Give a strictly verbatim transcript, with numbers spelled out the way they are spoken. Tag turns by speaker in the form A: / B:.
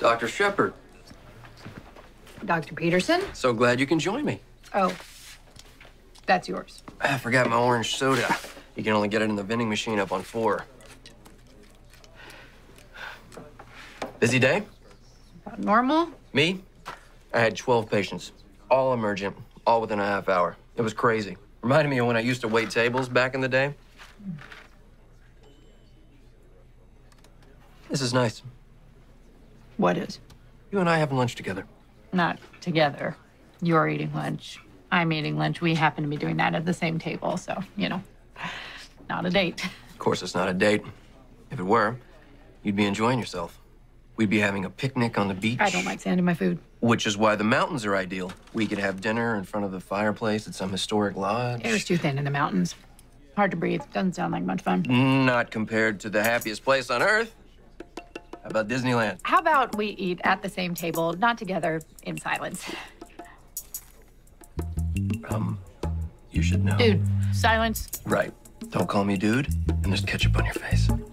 A: Doctor Shepard.
B: Doctor Peterson?
A: So glad you can join me.
B: Oh, that's yours.
A: I forgot my orange soda. You can only get it in the vending machine up on four. Busy day?
B: About normal?
A: Me? I had twelve patients, all emergent, all within a half hour. It was crazy. Reminded me of when I used to wait tables back in the day. This is nice.
B: What is?
A: You and I having lunch together.
B: Not together. You're eating lunch. I'm eating lunch. We happen to be doing that at the same table, so, you know, not a date.
A: Of course, it's not a date. If it were, you'd be enjoying yourself. We'd be having a picnic on the beach.
B: I don't like sand in my food.
A: Which is why the mountains are ideal. We could have dinner in front of the fireplace at some historic lodge.
B: Air's too thin in the mountains. Hard to breathe. Doesn't sound like much fun.
A: Not compared to the happiest place on earth. How about Disneyland?
B: How about we eat at the same table, not together, in silence?
A: Um, you should know.
B: Dude, silence.
A: Right. Don't call me dude, and there's ketchup on your face.